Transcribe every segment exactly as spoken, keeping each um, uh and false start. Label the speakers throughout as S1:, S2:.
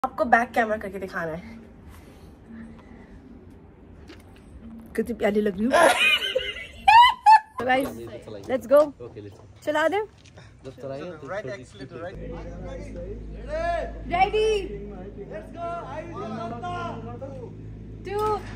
S1: आपको back camera करके दिखाना है। कितनी प्यारी लग रही हूँ। Let's go. चला दे। Ready. Let's go. Two.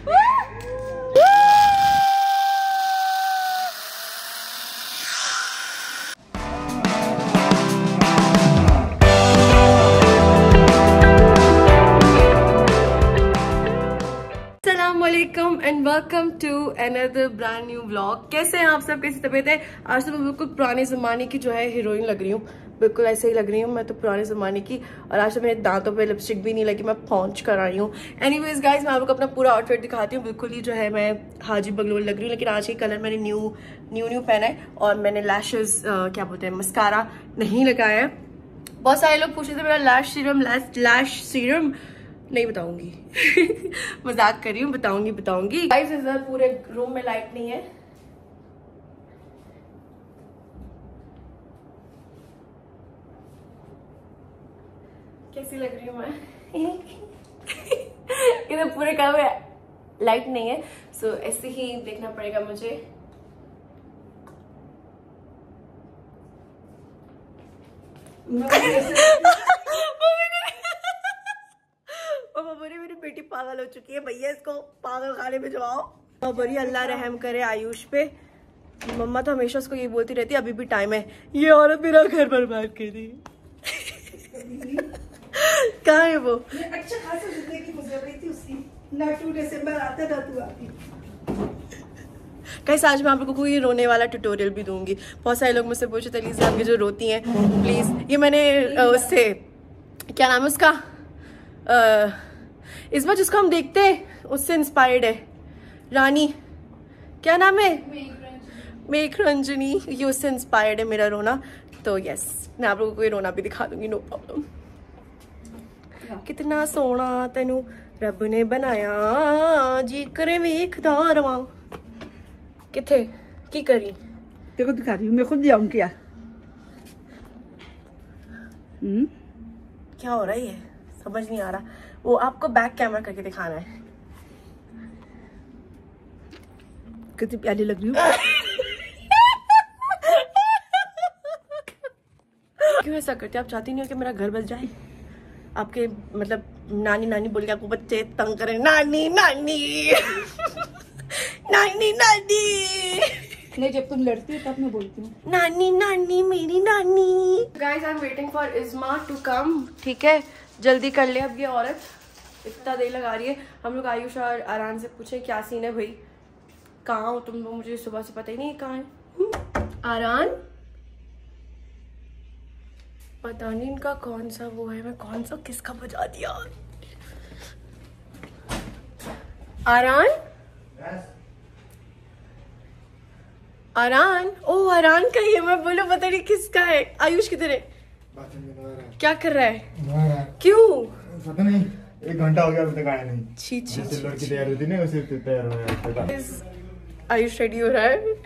S1: And welcome to another brand new vlog. कैसे हैं आप सब, कैसी तबीयत है? आज तो मैं बिल्कुल पुराने ज़माने की जो है हीरोइन लग रही हूँ, बिल्कुल ऐसे ही लग रही हूँ मैं तो पुराने ज़माने की। और आज तो मेरे दांतों पे लिपस्टिक भी नहीं लगी, मैं पहुँच कर आई हूँ। एनीवेज गाइस, मैं आप लोग को अपना पूरा आउटफिट दिखाती हूँ। बिल्कुल ही जो है मैं हाजी बगलोल लग रही हूँ, लेकिन आज के कलर मैंने न्यू न्यू न्यू पहना है और मैंने लैशेज क्या बोलते हैं मस्कारा नहीं लगाया है। बहुत सारे लोग पूछ रहे थे मेरा लैश सीरम लैश लैश सीरम नहीं बताऊंगी। मजाक कर रही हूँ, बताऊंगी बताऊंगी गाइस। इधर पूरे रूम में लाइट नहीं है। कैसी लग रही हूँ मैं? इधर पूरे कमरे में लाइट नहीं है, सो ऐसे ही देखना पड़ेगा मुझे। मेरी बेटी पागल हो चुकी है, भैया इसको पागल खाने में जाओ। बड़ी अल्लाह रहम करे आयुष पे। मम्मा तो हमेशा उसको ये बोलती रहती है अभी भी टाइम है। ये औरत मेरा घर बर्बाद कर दी। कहाँ है वो? अच्छा खासा जिंदगी गुजर रही थी उसकी, ना टू दिसंबर आता ना तू आती। कैसे आज मैं आप लोगों को ये रोने वाला ट्यूटोरियल भी दूंगी। बहुत सारे लोग मुझसे पूछे तलीज़ आपकी जो रोती हैं प्लीज। ये मैंने उससे क्या नाम है उसका, आ, इस बार जिसको हम देखते हैं उससे इंस्पायर्ड है। रानी क्या नाम है? मेघ रंजनी। ये उससे इंस्पायर्ड है मेरा रोना। तो यस, मैं आप लोगों को ये रोना भी दिखा दूंगी, नो प्रॉब्लम। कितना सोना तेनू रब ने बनाया, जी करे वेखदा रवां। किथे की करी?
S2: देखो दिखा रही हूँ मैं, खुद जाऊँ क्या? हम्म
S1: क्या हो रहा है ये समझ नहीं आ रहा। वो आपको बैक कैमरा करके दिखाना है।
S2: कितनी प्यारी लग रही हूँ।
S1: क्यों ऐसा करते? आप चाहती नहीं हो कि मेरा घर बस जाए? आपके मतलब नानी नानी बोल के आपको बच्चे तंग करें, नानी नानी नानी नानी।
S2: नहीं, जब तुम लड़ती हो तब मैं बोलती हूँ
S1: नानी नानी मेरी नानी। Guys I am waiting for Izma to come. ठीक है, जल्दी कर ले अब। ये औरत इतना देर लगा रही है। हम लोग आयुष और आरान से पूछे क्या सीन है भाई, कहाँ हो तुम लोग? मुझे सुबह से पता ही नहीं कहाँ है आरान। पता नहीं इनका कौन सा वो है, मैं कौन सा किसका बजा दिया। आरान आरान ओ आरान का ही है। मैं बोलो पता नहीं किसका है। आयुष किधर है? क्या कर रहा है? क्यों
S3: पता नहीं, एक घंटा हो गया अभी तक आया नहीं।
S1: छी छी
S3: लड़की तैयार होती नहीं, उसे तैयार हो गया।
S1: आयुष रेडी हो रहा है।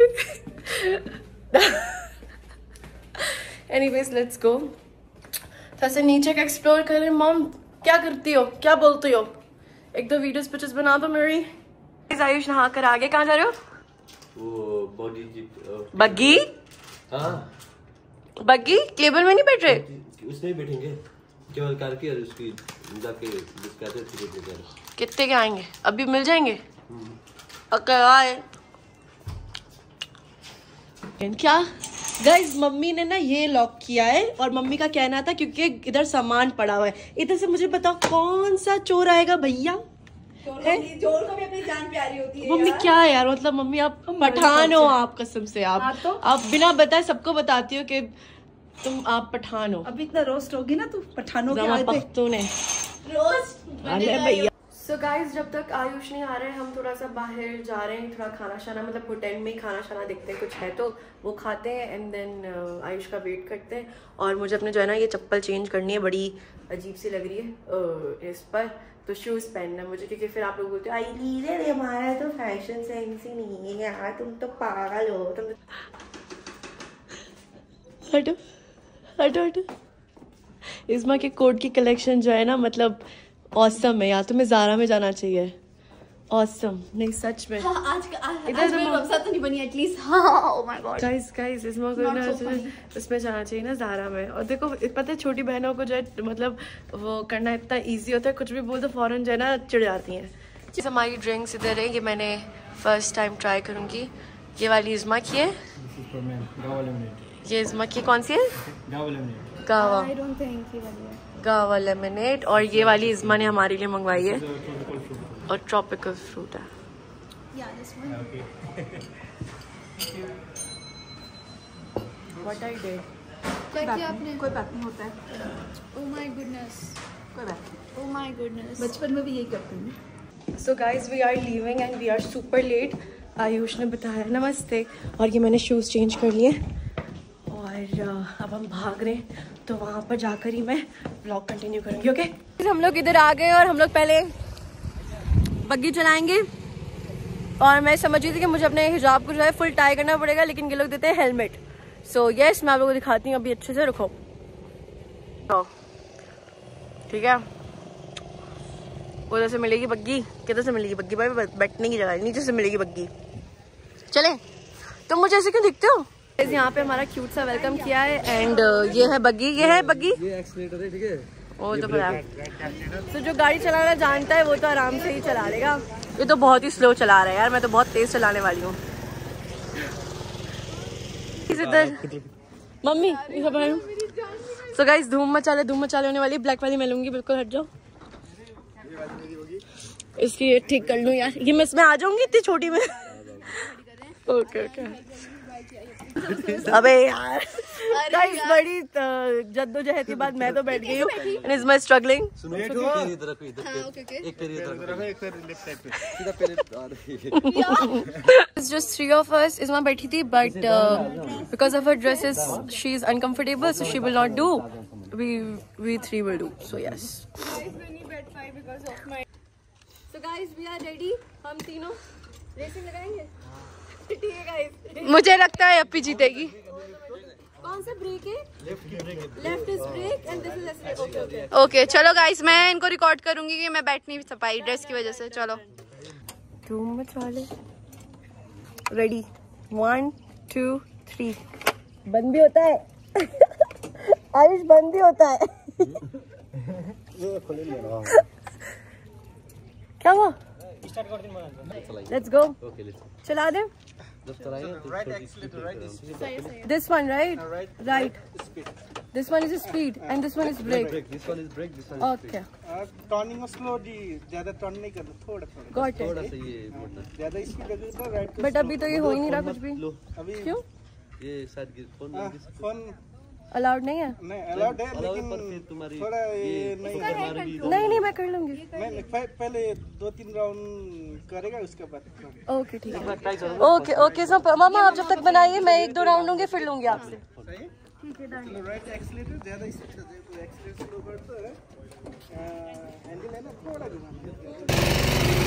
S1: Anyways let's go. थोड़ा नीचे का एक्सप्लोर करें। मॉम क्या करती हो, क्या बोलती हो? एक दो वीडियोस पिक्चर्स बना दो मेरी। आयुष नहा कर आगे कहाँ जा रहे हो?
S4: वो बॉडी
S1: बग्गी।
S4: हाँ
S1: बग्गी केबल में नहीं बैठ रहे?
S4: उसमें बैठेंगे केवल कार की, और उसकी जाके
S1: कितने के आएंगे? अभी मिल जाएंगे? अगर आए क्या गाइस, मम्मी ने ना ये लॉक किया है और मम्मी का कहना था क्योंकि इधर सामान पड़ा हुआ है। इधर से मुझे बताओ कौन सा चोर आएगा भैया?
S2: चोर को भी अपनी जान प्यारी होती है।
S1: मम्मी क्या है यार, मतलब मम्मी आप पठान हो, आप कसम से आप
S2: हाँ तो?
S1: आप बिना बताए सबको बताती हो कि तुम आप पठान हो।
S2: अभी इतना रोस्ट होगी ना तू पठानों के आए थे।
S1: पख्तून है
S2: रोस्ट
S1: भैया। सो गाइस, जब तक आयुष नहीं आ रहे हम थोड़ा सा बाहर जा रहे हैं, थोड़ा खाना शाना मतलब होटल में ही खाना शाना देखते हैं, कुछ है तो वो खाते हैं एंड देन आयुष का वेट करते हैं। और मुझे अपने जो है ना ये चप्पल चेंज करनी है, बड़ी अजीब सी लग रही है इस पर, तो शूज़ पहनना है मुझे, क्योंकि फिर आप लोग बोलते हो आई लीजिए हमारा तो फैशन सेंस ही नहीं है यार, तुम तो पागल हो तुम। हटो हटो हटो। इस्मा के कोट की कलेक्शन जो है ना मतलब ऑसम है। या तुम्हें ज़ारा में जाना चाहिए। ऑसम नहीं सच में।
S2: हाँ, आज का आज,
S1: इधर
S2: आज मेरी वेबसाइट तो नहीं बनी एटलीस्ट। हाँ oh my God
S1: guys guys इसमें कोई ना उसमें जाना चाहिए ना ज़ारा में। और देखो पता है छोटी बहनों को जो है मतलब वो करना इतना इजी होता है, कुछ भी बोल तो फौरन जो है ना चिढ़ जाती हैं। हमारी ड्रिंक्स इधर है, ये मैंने फर्स्ट टाइम ट्राई करूँगी। ये वाली इस्मा की है, ये इस्मा की कौन सी है? गावा।
S2: आई डोंट थिंक ये वाली है
S1: गावा लेमनेड। और ये वाली इस्मा ने हमारे लिए मंगवाई है और ट्रॉपिकल फ्रूट है।
S2: या this one
S1: what I did
S2: क्या किया आपने? कोई बात नहीं होता है। ओह माय गुडनेस,
S1: कोई बात।
S2: ओह माय गुडनेस, बचपन में भी यही करते हैं।
S1: So guys we are leaving and we are super late. Ayush ने बताया नमस्ते, और ये मैंने शूज़ चेंज कर लिए और अब हम भाग रहे हैं, तो वहाँ पर जाकर ही मैं ब्लॉग कंटिन्यू करूँगी। ओके हम लोग इधर आ गए और हम लोग पहले बग्गी चलाएंगे। और मैं समझ रही थी कि मुझे अपने हिजाब को जो है फुल टाई करना पड़ेगा, लेकिन ये लोग देते हैं हेलमेट। सो यस मैं आप लोगों को दिखाती हूँ अभी अच्छे से। रुको ठीक है, उधर से मिलेगी बग्गी, किधर से मिलेगी बग्गी? भाई बैठने की जगह नीचे से मिलेगी बग्गी। चले तुम मुझे ऐसे क्यों दिखते हो? यहाँ पे हमारा क्यूट सा वेलकम किया है एंड ये है बग्गी, ये है बग्गी,
S4: ये एक्सीलेटर है, ठीक है?
S1: वो तो पता है। तो जो गाड़ी चलाना जानता है वो तो आराम से ही चला लेगा। ये तो बहुत ही स्लो चला रहा है यार, मैं तो बहुत तेज चलाने वाली हूँ। इधर मम्मी सो गाइस धूम मचाले धूम मचाले होने वाली। ब्लैक वाली मैं लूंगी, बिल्कुल हट जाओ। इसकी ये ठीक कर लूँ यार, ये मैं इसमें आ जाऊंगी इतनी छोटी में। ओके ओके अबे यार गाइस बड़ी जद्दोजहद के बाद मैं तो बैठ गई हूँ and is my struggling. It's just three of us. Isma बैठी थी but uh, because of her dresses she is uncomfortable, so she will not do. We we three will do. So yes. So guys we are ready. हम तीनों racing लगाएंगे। ठीक है guys, मुझे लगता है अप्पी जीतेगी। कौन सा ब्रेक है? Left is brake and this is accelerator. Okay okay okay चलो गाइस, मैं इनको रिकॉर्ड करूंगी कि मैं बैठ नहीं पाई ड्रेस की वजह से। चलो धूम मचा ले। Ready one two three. बंद भी होता है आयुष, बंद भी होता है। क्या हुआ? लेट्स गो, चला दे। This one, right?
S3: Right.
S1: Right. This one is speed and this one is brake.
S4: This one is brake, this one is
S1: Okay.
S3: Turning slow जी, ज्यादा टर्न नहीं करना, थोड़ा थोड़ा
S1: Got
S4: थोड़ा
S1: it.
S4: सा ये मोटा।
S3: ज्यादा स्पीड लगे तो राइट।
S1: But अभी तो ये हो ही नहीं रहा कुछ भी।
S4: लो,
S3: अभी
S1: क्यों?
S4: ये शायद गिर- फोन
S3: हाँ,
S4: लग गई।
S3: फोन
S1: Allowed नहीं है?
S3: नहीं अलाउड है,
S4: Allow है, पर फिर
S3: लेकिन
S4: तुम्हारी
S3: थोड़ा ये नहीं
S4: सुपर मारो भी-
S1: नहीं नहीं मैं कर लूंगी।
S3: नहीं पह- पहले दो तीन राउंड करेगा उसके बाद।
S1: ओके ठीक है। ओके ओके सो मामा आप जब तक बनाइए, मैं एक दो राउंड लूंगी फिर लूंगी आपसे।
S3: चलो राइट एक्सीलेटर ज्यादा स्पीड से एक्सीलेटर स्लो करते हैं, हैंडल है ना थोड़ा घुमाना।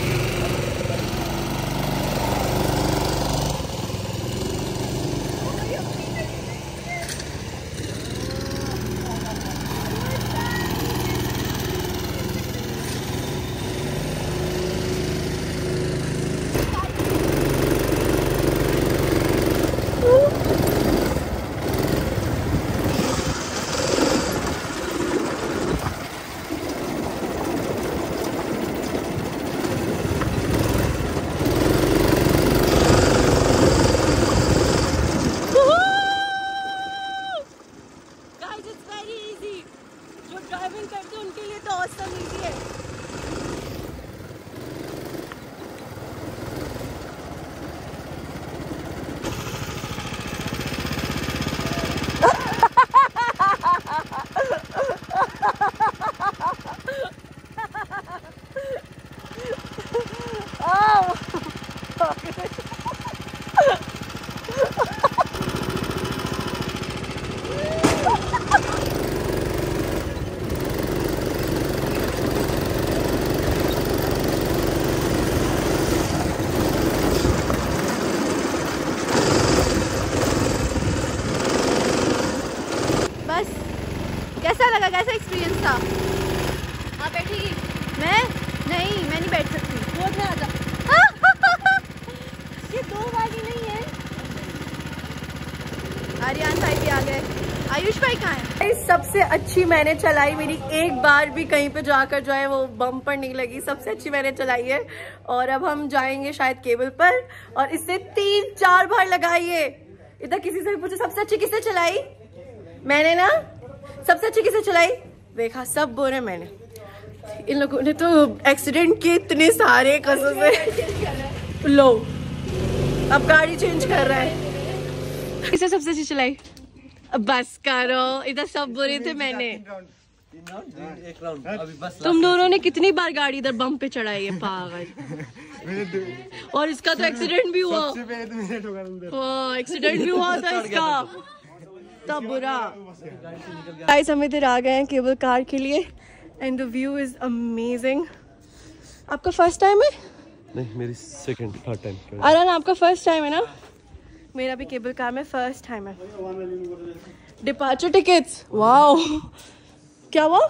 S1: सबसे अच्छी मैंने चलाई, मेरी एक बार भी कहीं पे जाकर जो है वो बम पर नहीं लगी, सबसे अच्छी मैंने चलाई है। और अब हम जाएंगे शायद केबल पर, और इससे तीन चार बार लगाइए। इधर किसी से भी पूछो सबसे अच्छी किसने चलाई, मैंने ना। सबसे अच्छी किसने चलाई, देखा सब बोल रहे मैंने। इन लोगों ने तो एक्सीडेंट किए इतने सारे कसम से। लो अब गाड़ी चेंज कर रहा है। किसने सबसे अच्छी चलाई, अब बस करो, इधर सब बोल रहे थे मैंने।
S4: एक राउंड अभी बस।
S1: तुम दोनों ने कितनी बार गाड़ी इधर बम पे चढ़ाई है पागल। और इसका तो एक्सीडेंट भी हुआ, हाँ एक्सीडेंट भी हुआ था इसका, तब बुरा। गाइस हम इधर आ गए हैं केबल कार के लिए, and the view is amazing. आपका फर्स्ट टाइम है?
S4: नहीं, मेरी सेकंड थर्ड टाइम।
S1: अरे ना आपका फर्स्ट टाइम है ना? मेरा भी केबल कार में फर्स्ट टाइम है। डिपार्चर टिकट्स, वाओ क्या हुआ?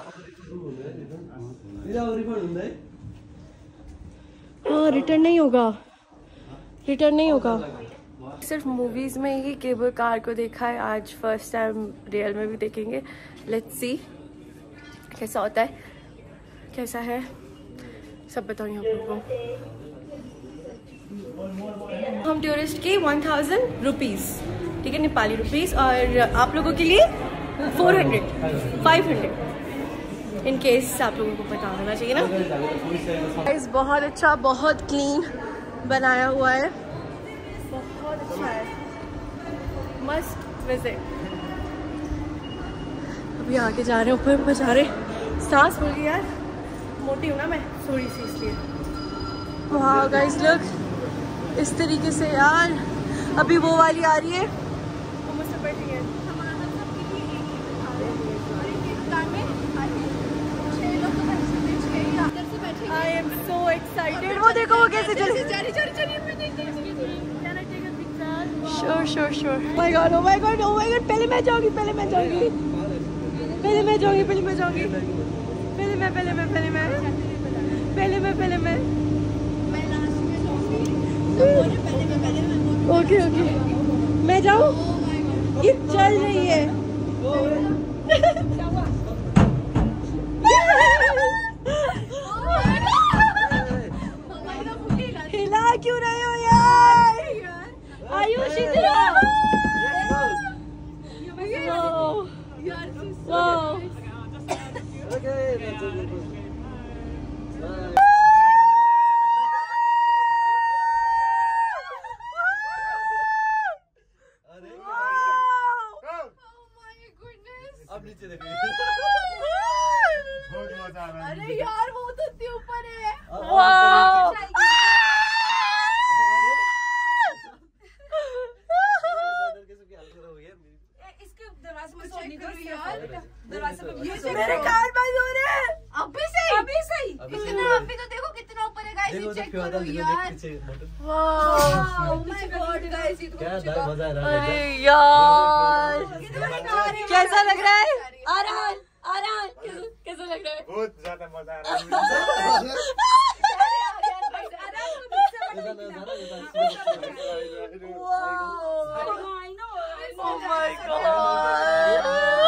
S1: हाँ रिटर्न नहीं होगा, रिटर्न नहीं होगा। सिर्फ मूवीज में ही केबल कार को देखा है, आज फर्स्ट टाइम रियल में भी देखेंगे। लेट्स सी कैसा होता है, कैसा है सब बताऊंगी आप लोगों को। हम टूरिस्ट के वन थाउजेंड रुपीज, ठीक है, नेपाली रुपीस, और आप लोगों के लिए four hundred five hundred in case आप लोगों को पता होना चाहिए ना। गाइस बहुत अच्छा, बहुत क्लीन बनाया हुआ है, बहुत अच्छा है, मस्ट विजिट। अभी आगे जा रहे हैं, ऊपर ऊपर जा रहे हैं। सांस फूल गई यार, मोटी हूँ ना मैं थोड़ी सी इसलिए। वाह गाइस लुक इस तरीके से यार। अभी वो वाली आ रही है, वो मुझसे बैठी है। I am so excited। वो देखो वो कैसे चल रही है। Sure, sure, sure। Oh my God, oh my God, oh my God। पहले मैं जाऊंगी, पहले मैं जाऊंगी, पहले मैं जाऊंगी, पहले मैं जाऊंगी, पहले मैं, पहले मैं, पहले मैं, पहले मैं, पहले मैं। ओके ओके मैं जाऊँ, ये चल रही है। हिला क्यों रहे हो यार? आयुष इधर आओ।
S4: अब नीचे देखो।
S2: अरे यार वो तो इतने ऊपर है।
S1: वाओ
S2: इसके दरवाजे में सोने करो यार, दरवाजे पे
S1: मेरे कान बंद हो रहे हैं।
S2: अभी सही, अभी सही, इतना अभी तो देखो कितना ऊपर है गाइस, चेक करो यार। वाओ माय गॉड गाइस, ये तो
S4: क्या मजा आ रहा है।
S1: अरे यार कैसा लग रहा है? आराम आराम कैसा लग रहा है?
S3: बहुत ज्यादा मजा आ रहा है।
S1: Oh my God।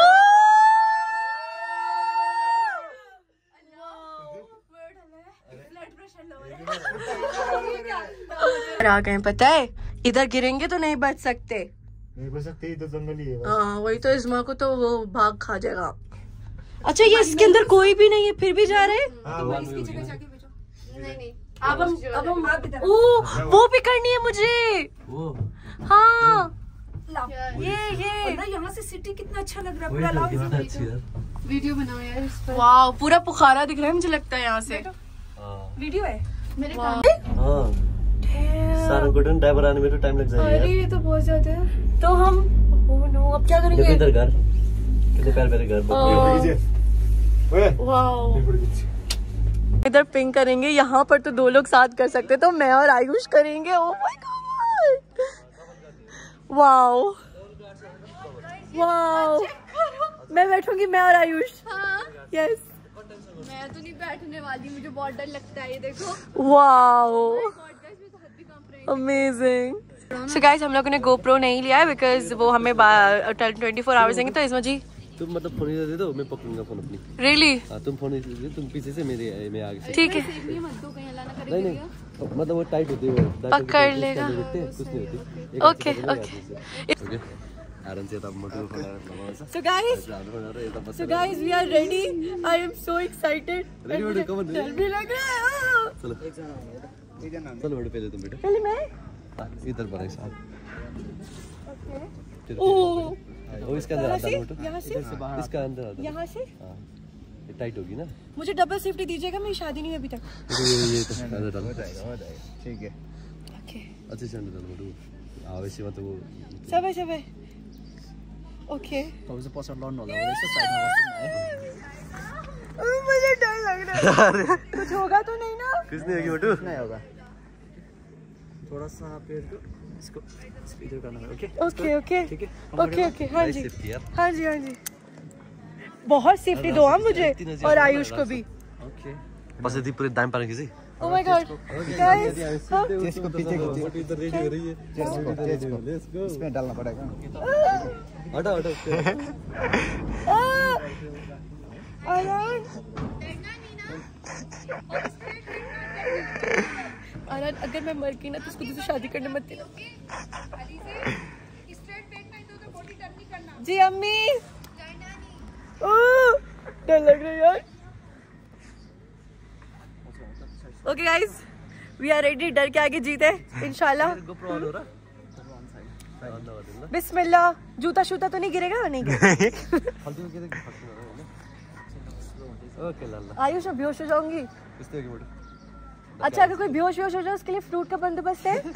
S1: आ गए, पता है इधर गिरेंगे तो नहीं बच सकते,
S3: नहीं बच सकते, तो जंगल ही है।
S1: हाँ वही तो, इस्मा को तो वो भाग खा जाएगा। अच्छा ये इसके अंदर कोई भी नहीं है फिर भी जा रहे हैं।
S2: नहीं नहीं
S1: अब हम अब हम ओ वो भी करनी है मुझे।
S4: वो
S1: हाँ
S2: ये ये ना यहाँ से सिटी कितना अच्छा लग रहा है, पूरा लाओ
S4: कितना अच्छी है।
S2: वीडियो बनाओ यार इस पर।
S1: वाह पूरा पुखारा दिख रहा है मुझे लगता है यहाँ से।
S2: वीडियो है मेरे काम।
S4: हाँ सारंगपुर ड्राइवर आने में तो टाइम लग जाएगा।
S2: अरे ये तो बहुत ज्यादा है।
S1: तो हम ओह नो अब क्या करेंगे?
S4: इधर घर कितने प्यारे प्यारे घर।
S1: वाओ इधर पिंक करेंगे, यहाँ पर तो दो लोग साथ कर सकते, तो मैं और आयुष करेंगे। Oh my God wow wow मैं बैठूंगी, मैं और आयुष।
S2: हाँ
S1: यस
S2: मैं तो नहीं बैठने वाली, मुझे बहुत डर लगता है। ये देखो
S1: वाओ अमेजिंग। सो गाइस हम लोगों ने गोप्रो नहीं लिया है बिकॉज वो हमें ट्वेंटी फोर आवर्स देंगे, तो इसमें जी
S4: तुम मतलब फोन इधर दे दो, मैं पकड़ूंगा फोन अपनी।
S1: रियली?
S4: हाँ तुम फोन इधर दे, तुम पीछे से मेरे मैं आगे से।
S1: ठीक है।
S4: नहीं नहीं मतलब वो टाइट होती है, वो
S1: पकड़ लेगा।
S4: कुछ नहीं होती।
S1: Okay okay.
S4: ओके आराम से तब मोटो फोन लगाओ।
S1: So guys, so guys we are ready. I am so excited.
S4: Ready हो कम ऑन।
S1: डर भी लग रहा है।
S4: चलो चलो बेटा पहले तुम बेटा
S1: पहले मैं।
S4: इधर पर साथ।
S1: ओके।
S4: ओ वो इसका अंदर आता है मोटो।
S1: यहाँ से?
S4: इसका अंदर आता है।
S1: यहाँ से?
S4: हाँ ये टाइट होगी ना।
S1: मुझे डबल सेफ्टी दीजिएगा, मेरी शादी नहीं है अभी तक।
S4: ये ये तो अंदर डाल।
S3: हो जाएगा हो जाएगा ठीक है।
S1: ओके।
S4: अच्छे से अंदर डाल मोटो। हाँ वैसे मतलब वो
S1: सब है सब है। ओके।
S3: तो उसे पसंद लॉन होला वैसे साइड में बस
S1: अभी मुझे डर लग रहा है। कुछ होगा तो नहीं ना?
S4: कुछ नहीं होगी मोटो।
S3: नहीं होगा। थोड़ा सा पेड़ को इसको इधर करना है। ओके
S1: ओके ओके
S3: ठीक है।
S1: Okay okay. हाँ जी
S4: सेफ्टी यार।
S1: हाँ जी हाँ जी। बहुत सेफ्टी दो आप मुझे और आयुष को भी।
S3: ओके
S4: बस यदि पूरे दाएं पैर खींचे।
S1: Oh my God, guys.
S3: Chest को पीछे को
S4: मोटो इधर रेडी हो रही है।
S3: चेस्ट को चेस्ट को लेट्स गो इसमें डालना पड़ेगा।
S4: हटाओ हटाओ।
S1: आर्यन आर्यन अगर मैं मर गई ना तो उसको तुझसे शादी करने मत देना। जी अम्मी। ओह, डर लग रहा है यार। Okay guys we are ready. डर के आगे जीते इंशाल्लाह। बिस्मिल्लाह। जूता शूता तो नहीं गिरेगा? नहीं गिरेगा।
S4: ओके लाला
S1: आयुष मैं बेहोश हो जाऊंगी।
S4: किसने होगी मोटो।
S1: अच्छा अगर कोई बेहोश बेहोश हो जाए उसके लिए फ्रूट का बंदोबस्त है?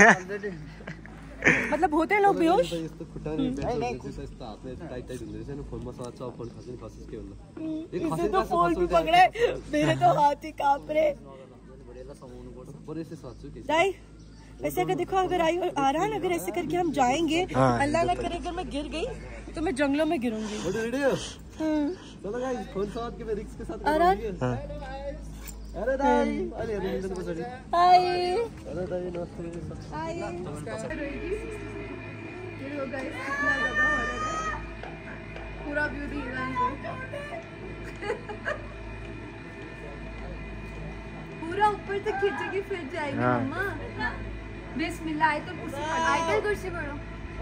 S1: मतलब होते हैं लोग बेहोश?
S4: इसको खुटा नहीं पैसा जैसे इसका हाथ में टाइट टाइट होंगे जैसे फोन में साथ साथ फोन खासे नहीं खासे के वाला।
S1: इसे तो फोन भी पकड़े, मेरे तो हाथ ही कांप रहे।
S4: और ऐसे साथ से कैसे
S1: दाई वैसे अगर देखो अगर आई आरान अगर ऐसे करके हम जाएंगे, अल्लाह ना करे अगर मैं गिर गई तो मैं जंगलों में गिरूंगी।
S4: मोटो रेडी हो? चलो गाइस फोन साथ के मैं रिक्स के साथ
S1: आरान।
S4: अरे दाई अरे अरे इधर को चढ़ी।
S1: हाय
S4: अरे दाई नमस्ते।
S1: हाय। ये लो गाइस कितना ज्यादा हो रहा है। पूरा व्यू दिख रहा है। पूरा ऊपर से खींचेगी फिर जाएगी मम्मा। बिस्मिल्लाह। आयतुल कुर्सी पढ़ो। आयतुल कुर्सी पढ़ो।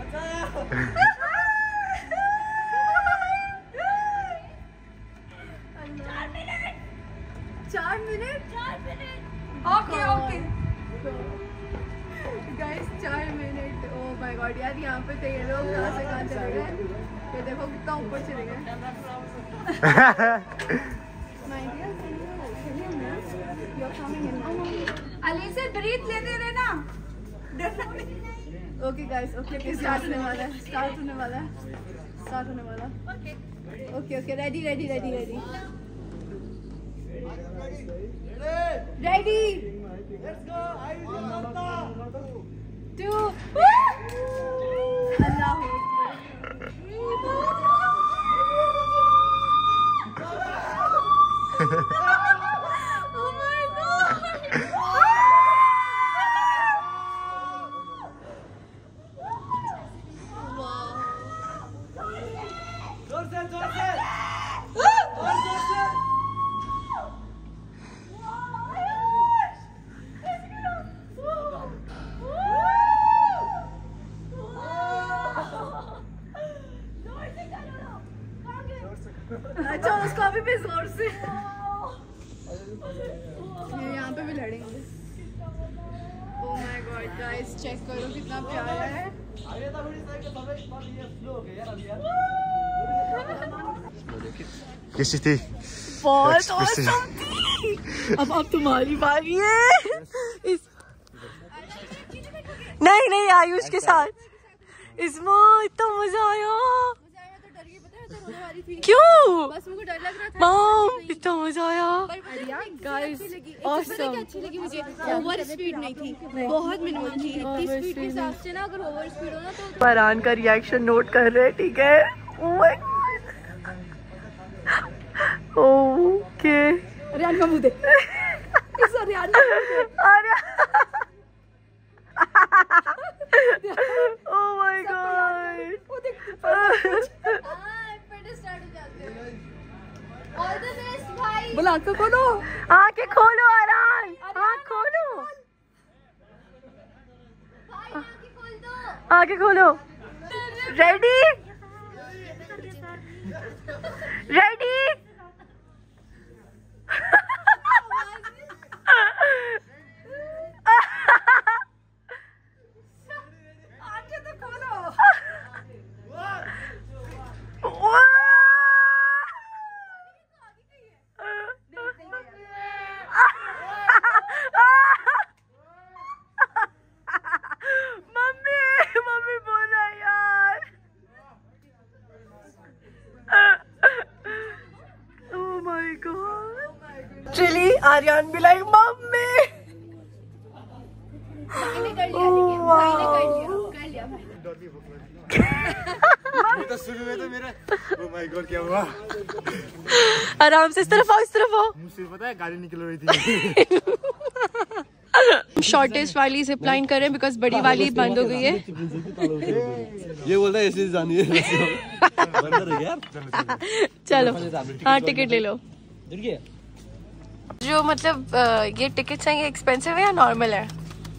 S1: चार मिनट चार मिनट ओके ओके गाइस चार मिनट। ओह माय गॉड यार यहाँ पे तो ये लोग कहाँ से कहाँ चले गए। ये देखो कितना ऊपर चले गए। अली से ब्रीथ लेते रहना। Okay guys okay okay start होने वाला है स्टार्ट होने वाला है स्टार्ट होने वाला okay okay ready ready ready ready ready to अल्लाह Oh my God! अच्छा उसको अभी भी जोर से यहाँ पे भी लड़ेंगे। Oh my God guys check करो कितना प्यारा है।
S3: कैसी थी?
S1: बहुत awesome थी। अब अब तुम्हारी बारी है। इस नहीं नहीं आयुष के साथ इसमें इतना मजा आया। क्यों? बस मुझे डर लग रहा था। मॉम इतना मजा आया। Guys awesome. अच्छी लगी मुझे। ओवर स्पीड नहीं थी, बहुत मिनिमम थी। इतनी स्पीड के हिसाब से ना अगर ओवर स्पीड हो ना तो फरहान का रिएक्शन नोट कर रहे हैं ठीक है। ओके रियान का मुंह दे। इस रियान का मुंह दे। Oh my God!
S2: All the best भाई।
S1: बोला आंखें खोलो, आंखें खोलो आरान, आंख खोलो
S2: भाई, आंखें खोल दो।
S1: आंखें खोलो। रेडी रेडी आंखें तो खोलो। मम्मी मम्मी बोला यार। Oh my God. Really, Aryan be like mummy.
S2: भाई ने कर लिया, लेकिन भाई ने कर लिया, कर लिया भाई।
S3: तो शुरू में तो मेरा ओह माय गॉड क्या हुआ।
S1: आराम से इस तरफ आओ, इस तरफ आओ।
S3: मुझसे पता है गाड़ी निकल रही थी।
S1: शॉर्टेस्ट वाली जिप लाइन कर रहे हैं बिकॉज बड़ी वाली बंद हो गई है।
S4: ये बोलता है ऐसे जानी है बंदर है यार।
S1: चलो हाँ टिकट ले लो। जो मतलब ये टिकट्स हैं ये एक्सपेंसिव है या नॉर्मल है?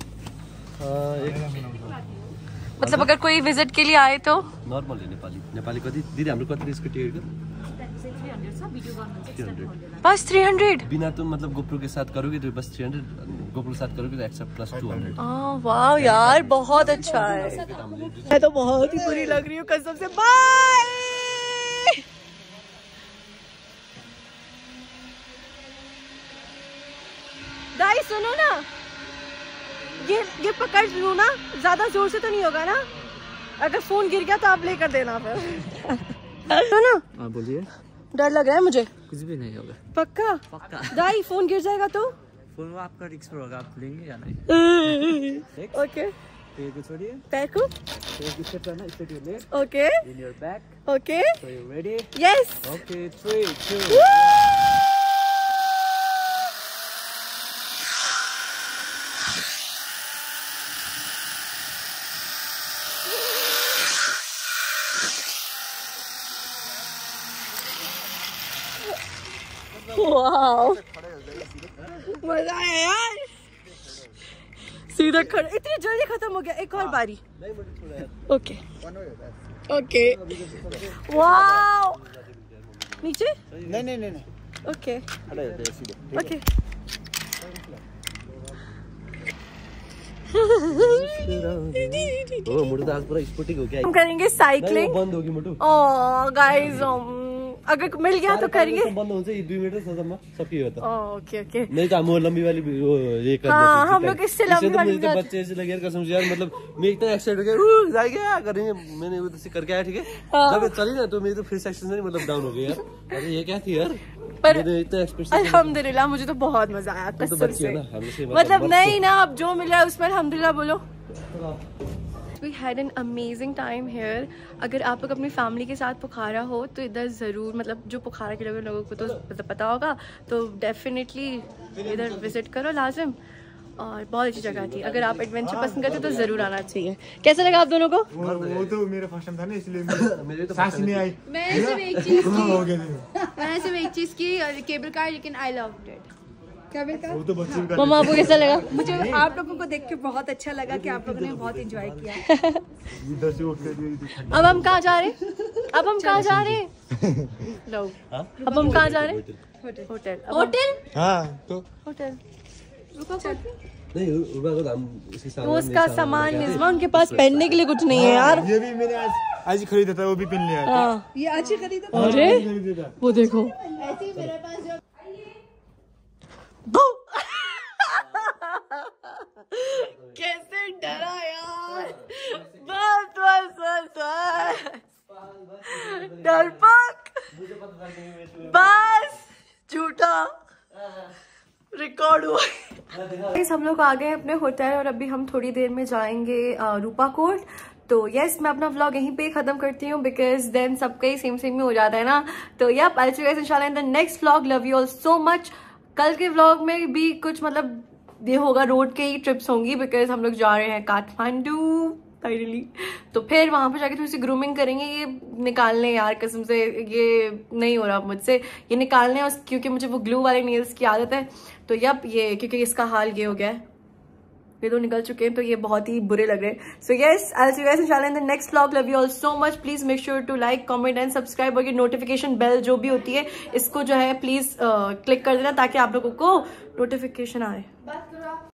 S1: मतलब अगर कोई विजिट के लिए आए तो
S4: नॉर्मल है। नेपाली नेपाली कति दिदी हाम्रो कति इसको टिकट का
S1: बस थ्री हंड्रेड।
S4: बिना तुम मतलब गोप्रो के साथ करोगे तो बस थ्री हंड्रेड, गोप्रो के साथ करोगे तो एक्स्ट्रा प्लस टू हंड्रेड।
S1: वाह यार बहुत अच्छा है। मैं तो बहुत ही बुरी लग रही हूँ कसम से। बाय। गाइस सुनो ना, ये ये पकड़ लूं ना, ज्यादा जोर से तो नहीं होगा ना? अगर फोन गिर गया तो आप लेकर देना फिर। सुनो ना।
S5: हाँ बोलिए।
S1: डर लग रहा है मुझे।
S5: कुछ भी नहीं होगा।
S1: पक्का?
S5: पक्का।
S1: दाई फोन गिर जाएगा तो?
S5: फोन में आपका रिस्क होगा, आप लेंगे या नहीं?
S1: ओके।
S5: पैर को छोड़िए।
S1: पैर को?
S5: पैर को स्ट्रेट करना, straight your leg.
S1: Okay.
S5: In your back.
S1: Okay.
S5: So you ready?
S1: Yes.
S5: Okay three two.
S1: Wow मजा आया यार। सीधा खड़े, इतनी जल्दी खत्म हो गया। एक और बारी। Okay okay. वाओ नीचे?
S3: नहीं नहीं नहीं
S1: ओके ओके।
S4: ओ मुटु तो आज पूरा स्पोर्टिंग हो गया।
S1: हम करेंगे साइकिलिंग।
S4: बंद होगी मुटु।
S1: ओह गाइस अगर मिल गया तो करेंगे।
S4: बंद हुन्छ ये दुई मिनट सदनमा सकियो त।
S1: Okay okay.
S4: नहीं तो हम वो लंबी वाली वो ये कर
S1: हाँ हम लोग इससे लंबी वाली
S4: तो बच्चे ऐसे लगे यार कसम से यार। मतलब मैं इतना एक्साइटेड हो गया जाए क्या करेंगे। मैंने वो तो करके आया ठीक है। जब चली ना तो मेरी तो फिर सेक्शन नहीं मतलब डाउन हो गई यार। अरे ये क्या थी यार।
S1: पर
S4: इतना एक्सपेक्टेशन
S1: अल्हम्दुलिल्लाह मुझे तो बहुत मजा आया कसम से।
S4: मतलब
S1: मतलब नहीं ना अब जो मिला है उसमें अल्हम्दुलिल्लाह बोलो। We had an amazing time here. अगर आप लोग अपनी फैमिली के साथ पोखरा हो तो इधर ज़रूर, मतलब जो पोखरा के लोगों लोगों को तो मतलब पता होगा तो डेफिनेटली इधर विजिट करो लाजिम। और बहुत अच्छी जगह थी। अगर आप एडवेंचर पसंद करते तो ज़रूर आना चाहिए। कैसा लगा आप दोनों को?
S3: वो, वो तो मेरा फर्स्ट टाइम था ना इसलिए मेरे तो सांस नहीं आई।
S2: मैंने सिर्फ एक चीज की,
S3: हो गया
S2: मैंने सिर्फ एक चीज की केबल कार, लेकिन I loved it. Cable car
S3: वो तो बच्चे भी
S1: मम्मा आपको कैसा लगा?
S6: मुझे आप लोगों को देख के बहुत अच्छा लगा कि आप लोगों ने बहुत एंजॉय किया।
S3: इधर से उठ के
S1: अब हम कहाँ जा रहे हैं? अब हम कहाँ जा रहे हैं? लो अब हम कहाँ जा रहे हैं? होटल होटल
S3: हाँ तो
S1: होटल।
S4: नहीं उर्वा को हम उसके सामने
S1: वो उसका सामान निज़्मा उनके पास पहनने के लिए कुछ नहीं है यार।
S3: ये भी मैंने आज आज ही खरीदा था, वो भी पहन लिया।
S1: हाँ
S6: ये आज ही खरीदा।
S1: अरे वो देखो
S2: ऐसे ही मेरे पास जो
S1: कैसे डरा यार। बस बस बस बस डरपोक बस झूठा रिकॉर्ड हुआ। हम लोग आ गए अपने होटल और अभी हम थोड़ी देर में जाएंगे रूपा कोर्ट। तो यस मैं अपना व्लॉग यहीं पे खत्म करती हूँ बिकॉज देन सबका ही सेम सेम में हो जाता है ना। तो या आई सी यू गाइस इंशाल्लाह in the next vlog. Love you all so much. कल के व्लॉग में भी कुछ मतलब ये होगा, रोड के ही ट्रिप्स होंगी बिकॉज हम लोग जा रहे हैं काठमांडू। फाइनली। तो फिर वहां पे जाके थोड़ी सी ग्रूमिंग करेंगे। ये निकालने यार कसम से ये नहीं हो रहा मुझसे, ये निकालने और क्योंकि मुझे वो ग्लू वाले नेल्स की आदत है। तो यप ये क्योंकि इसका हाल ये हो गया है, ये तो निकल चुके हैं तो ये बहुत ही बुरे लग रहे हैं। So yes I will see you guys इंशाल्लाह in the next vlog. Love you all so much. Please make sure to like comment and subscribe और ये नोटिफिकेशन बेल जो भी होती है इसको जो है प्लीज क्लिक कर देना ताकि आप लोगों को नोटिफिकेशन आए।